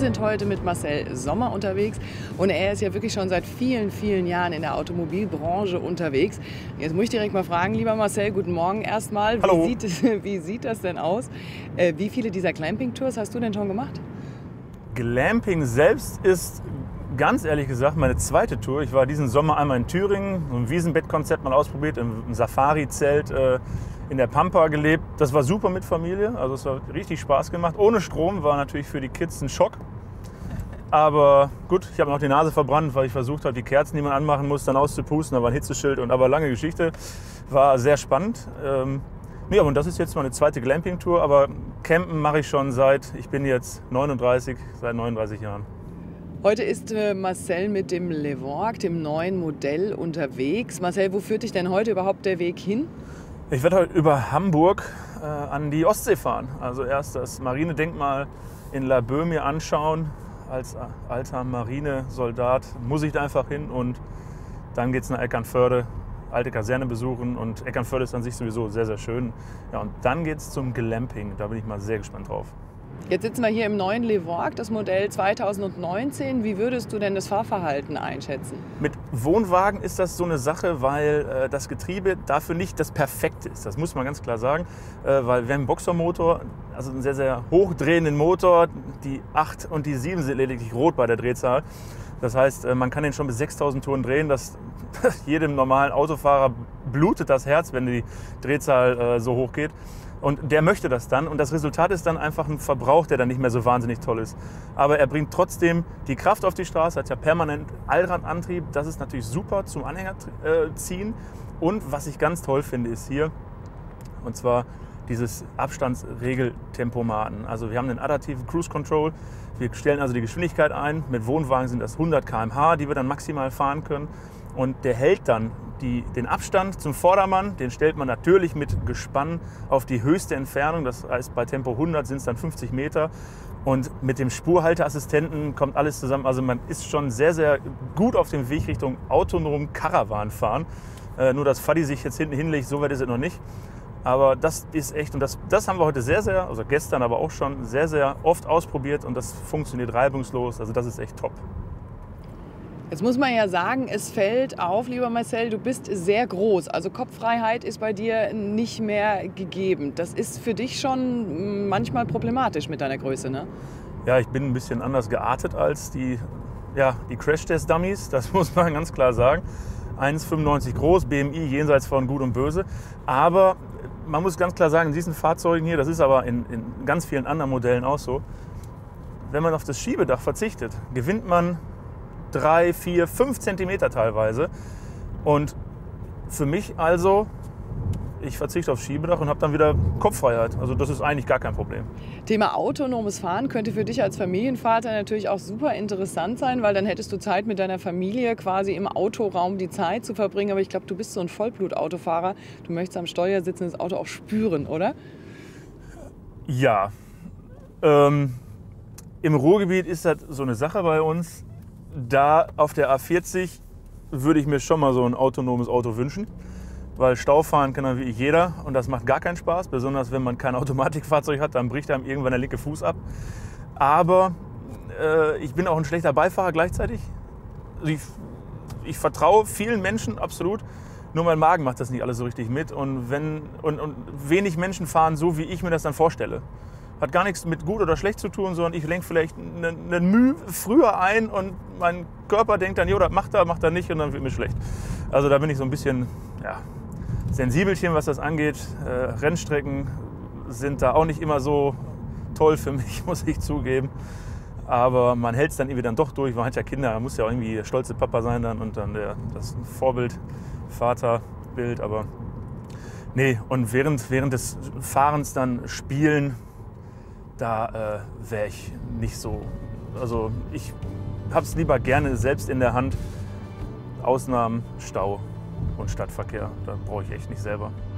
sind heute mit Marcel Sommer unterwegs und er ist ja wirklich schon seit vielen, vielen Jahren in der Automobilbranche unterwegs. Jetzt muss ich direkt mal fragen, lieber Marcel, guten Morgen erstmal. Hallo. Wie sieht das denn aus? Wie viele dieser Glamping-Tours hast du denn schon gemacht? Glamping selbst ist ganz ehrlich gesagt meine zweite Tour. Ich war diesen Sommer einmal in Thüringen, so ein Wiesenbettkonzept mal ausprobiert, im Safari-Zelt in der Pampa gelebt. Das war super mit Familie, also es hat richtig Spaß gemacht. Ohne Strom war natürlich für die Kids ein Schock. Aber gut, ich habe noch die Nase verbrannt, weil ich versucht habe, die Kerzen, die man anmachen muss, dann auszupusten. Da war ein Hitzeschild und aber lange Geschichte. War sehr spannend. Nee, und das ist jetzt meine zweite Glamping-Tour, aber Campen mache ich schon ich bin jetzt 39, seit 39 Jahren. Heute ist Marcel mit dem Levorg, dem neuen Modell, unterwegs. Marcel, wo führt dich denn heute überhaupt der Weg hin? Ich werde heute über Hamburg an die Ostsee fahren. Also erst das Marinedenkmal in Laboe mir anschauen. Als alter Marinesoldat muss ich da einfach hin und dann geht es nach Eckernförde, alte Kaserne besuchen und Eckernförde ist an sich sowieso sehr, sehr schön. Ja, und dann geht es zum Glamping, da bin ich mal sehr gespannt drauf. Jetzt sitzen wir hier im neuen Levorg, das Modell 2019. Wie würdest du denn das Fahrverhalten einschätzen? Mit Wohnwagen ist das so eine Sache, weil das Getriebe dafür nicht das Perfekte ist. Das muss man ganz klar sagen, weil wir haben einen Boxermotor, also einen sehr, sehr hochdrehenden Motor. Die 8 und die 7 sind lediglich rot bei der Drehzahl. Das heißt, man kann den schon bis 6000 Touren drehen. Jedem normalen Autofahrer blutet das Herz, wenn die Drehzahl so hoch geht. Und der möchte das dann und das Resultat ist dann einfach ein Verbrauch, der dann nicht mehr so wahnsinnig toll ist. Aber er bringt trotzdem die Kraft auf die Straße, hat ja permanent Allradantrieb. Das ist natürlich super zum Anhänger ziehen. Und was ich ganz toll finde, ist hier, und zwar dieses Abstandsregeltempomaten. Also wir haben einen adaptiven Cruise Control. Wir stellen also die Geschwindigkeit ein. Mit Wohnwagen sind das 100 km/h, die wir dann maximal fahren können. Und der hält dann den Abstand zum Vordermann, den stellt man natürlich mit Gespann auf die höchste Entfernung. Das heißt, bei Tempo 100 sind es dann 50 Meter. Und mit dem Spurhalteassistenten kommt alles zusammen. Also man ist schon sehr, sehr gut auf dem Weg Richtung autonom Caravan-Fahren. Nur dass Fadi sich jetzt hinten hinlegt, so weit ist es noch nicht. Aber das ist echt, und das haben wir heute also gestern aber auch schon sehr, sehr oft ausprobiert und das funktioniert reibungslos. Also das ist echt top. Jetzt muss man ja sagen, es fällt auf, lieber Marcel, du bist sehr groß. Also Kopffreiheit ist bei dir nicht mehr gegeben. Das ist für dich schon manchmal problematisch mit deiner Größe, ne? Ja, ich bin ein bisschen anders geartet als die Crash-Test-Dummies, das muss man ganz klar sagen. 1,95 groß, BMI jenseits von Gut und Böse. Aber man muss ganz klar sagen, in diesen Fahrzeugen hier, das ist aber in ganz vielen anderen Modellen auch so, wenn man auf das Schiebedach verzichtet, gewinnt man 3, 4, 5 Zentimeter teilweise. Und für mich also, ich verzichte aufs Schiebedach und habe dann wieder Kopffreiheit. Also das ist eigentlich gar kein Problem. Thema autonomes Fahren könnte für dich als Familienvater natürlich auch super interessant sein, weil dann hättest du Zeit mit deiner Familie quasi im Autoraum die Zeit zu verbringen. Aber ich glaube, du bist so ein Vollblut-Autofahrer. Du möchtest am Steuer sitzen, das Auto auch spüren, oder? Ja. Im Ruhrgebiet ist das so eine Sache bei uns. Da auf der A40 würde ich mir schon mal so ein autonomes Auto wünschen, weil Stau fahren kann dann wie jeder und das macht gar keinen Spaß, besonders wenn man kein Automatikfahrzeug hat, dann bricht einem irgendwann der linke Fuß ab. Aber ich bin auch ein schlechter Beifahrer gleichzeitig. Also ich vertraue vielen Menschen absolut, nur mein Magen macht das nicht alles so richtig mit und wenig Menschen fahren so, wie ich mir das dann vorstelle. Hat gar nichts mit gut oder schlecht zu tun, sondern ich lenke vielleicht einen Mühe früher ein und mein Körper denkt dann, jo, das macht er nicht und dann wird mir schlecht. Also da bin ich so ein bisschen sensibelchen, was das angeht. Rennstrecken sind da auch nicht immer so toll für mich, muss ich zugeben. Aber man hält es dann irgendwie dann doch durch. Man hat ja Kinder, man muss ja auch irgendwie der stolze Papa sein dann und dann das Vorbild, Vaterbild. Aber nee, und während des Fahrens dann spielen, da wäre ich nicht so. Also ich habe es lieber gerne selbst in der Hand. Ausnahmen, Stau und Stadtverkehr, da brauche ich echt nicht selber.